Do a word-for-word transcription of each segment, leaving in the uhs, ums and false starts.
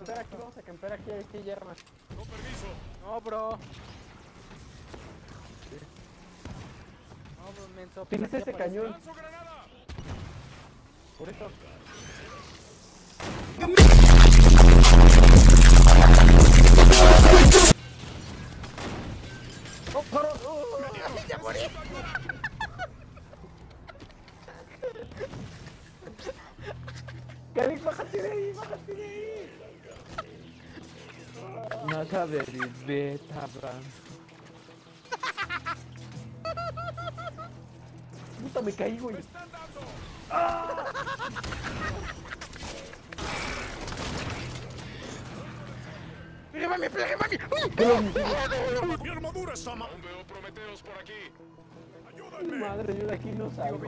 campear aquí, vamos a campear aquí, aquí hay armas. Con permiso. No, bro. No, bro, menso. Tienes aquí ese aparece. cañón, ¡Lanzo granada! por eso. ¡Oh, paro! ¡Oh! ¡Ya morí! Calix, bájate de ahí, bájate de ahí. Nada de beta, bran. Puta, me caí, güey. ¡Están dando! ¡Pégame, pégame! ¡Mi armadura está mal! Veo Prometeos por aquí. ¡Ayúdenme! Madre, yo de aquí no salgo.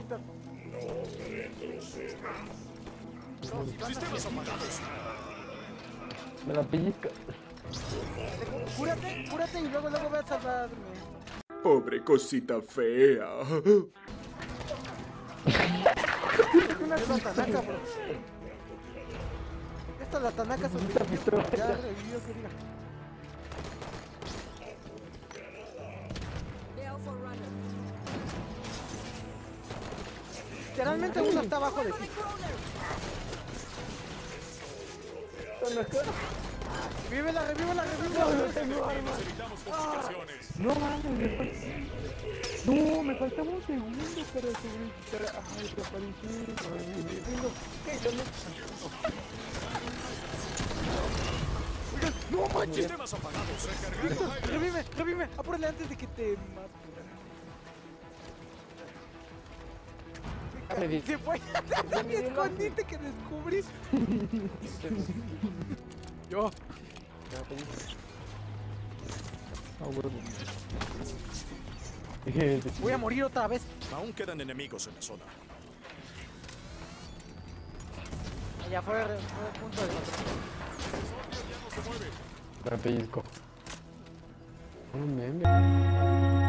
Sistemas apagados. Me la pellizca. Cúrate, cúrate y luego, luego ve a salvarme. Pobre cosita fea. Es una Tanaka, bro. Esta es la Tanaka sobrevivió. Ya revivió, que diga. Veo Forerunner. Literalmente uno está abajo de ti. Revívela, revívela, revívela. Necesitamos complicaciones. No mames, me falta... No, me faltaba un segundo para sobrevivir. Ay, desaparecí. ¿Qué? Yo no... No manches. Sistemas apagados. Recargando. Revive, revive. Apúrale antes de que te mate. Revive. Se fue. Te escondiste que descubrí. Yo. Ah, huevo. Voy a morir otra vez. Aún quedan enemigos en la zona. Ya fue, fue el punto de Ya no se mueve. Me pellizco. No, meme.